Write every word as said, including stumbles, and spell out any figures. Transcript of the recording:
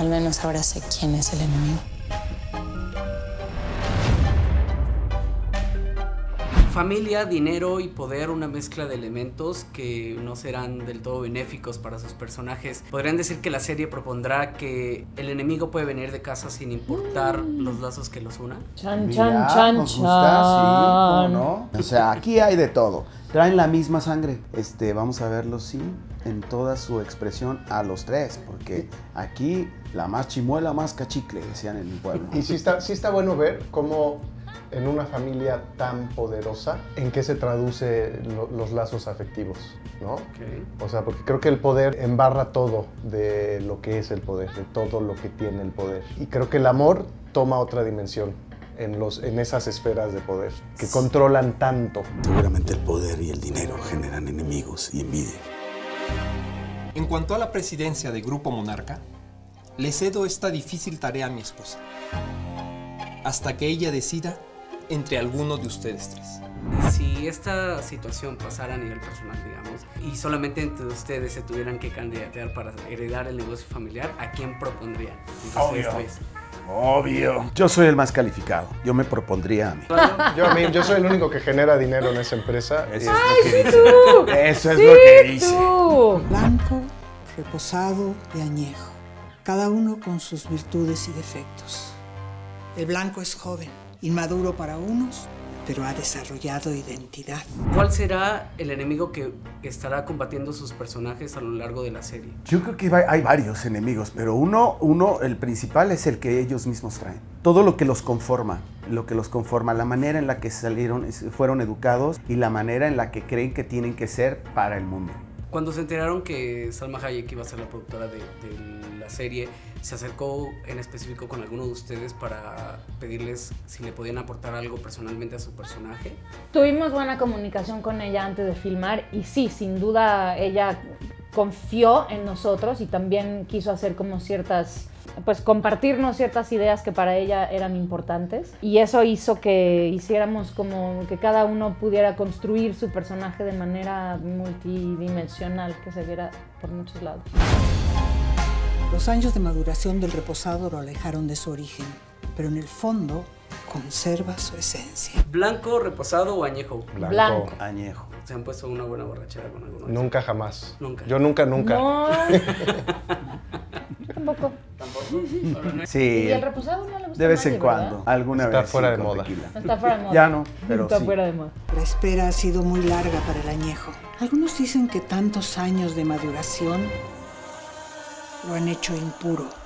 Al menos ahora sé quién es el enemigo. Familia, dinero y poder, una mezcla de elementos que no serán del todo benéficos para sus personajes. Podrían decir que la serie propondrá que el enemigo puede venir de casa sin importar los lazos que los unan. Chan, Mira, chan, chan, nos chan. gusta, sí, ¿cómo no? O sea, aquí hay de todo. Traen la misma sangre. Este, vamos a verlo, sí, en toda su expresión a los tres, porque aquí la más chimuela, más cachicle, decían en mi pueblo. Y sí está, sí está bueno ver cómo en una familia tan poderosa, en qué se traduce lo, los lazos afectivos, ¿no? Okay. O sea, porque creo que el poder embarra todo de lo que es el poder, de todo lo que tiene el poder. Y creo que el amor toma otra dimensión en, los, en esas esferas de poder, que controlan tanto. Seguramente el poder y el dinero generan enemigos y envidia. En cuanto a la presidencia de Grupo Monarca, le cedo esta difícil tarea a mi esposa, hasta que ella decida entre alguno de ustedes tres. Si esta situación pasara a nivel personal, digamos, y solamente entre ustedes se tuvieran que candidatear para heredar el negocio familiar, ¿a quién propondrían? Obvio. Obvio. Yo soy el más calificado. Yo me propondría a mí. Yo, a mí, yo soy el único que genera dinero en esa empresa. Eso y- es lo que dice. Eso es lo que dice. Blanco, reposado y añejo, cada uno con sus virtudes y defectos. El blanco es joven, inmaduro para unos, pero ha desarrollado identidad. ¿Cuál será el enemigo que estará combatiendo sus personajes a lo largo de la serie? Yo creo que va- hay varios enemigos, pero uno, uno, el principal es el que ellos mismos traen. Todo lo que los conforma, lo que los conforma, la manera en la que salieron, fueron educados y la manera en la que creen que tienen que ser para el mundo. Cuando se enteraron que Salma Hayek iba a ser la productora de, de la serie, ¿se acercó en específico con alguno de ustedes para pedirles si le podían aportar algo personalmente a su personaje? Tuvimos buena comunicación con ella antes de filmar y sí, sin duda ella confió en nosotros y también quiso hacer como ciertas, pues compartirnos ciertas ideas que para ella eran importantes y eso hizo que hiciéramos como que cada uno pudiera construir su personaje de manera multidimensional, que se viera por muchos lados. Los años de maduración del reposado lo alejaron de su origen, pero en el fondo conserva su esencia. ¿Blanco, reposado o añejo? Blanco. Blanco. Añejo. ¿Se han puesto una buena borrachera con alguno? Nunca jamás. Nunca. Yo nunca, nunca. No. Tampoco. ¿Tampoco? Sí. ¿Y el reposado no le gusta De vez a nadie, en cuando. ¿verdad? Alguna Está vez. fuera sí, de con moda. tequila. Está fuera de moda. Ya no, pero Está sí. fuera de moda. La espera ha sido muy larga para el añejo. Algunos dicen que tantos años de maduración lo han hecho impuro.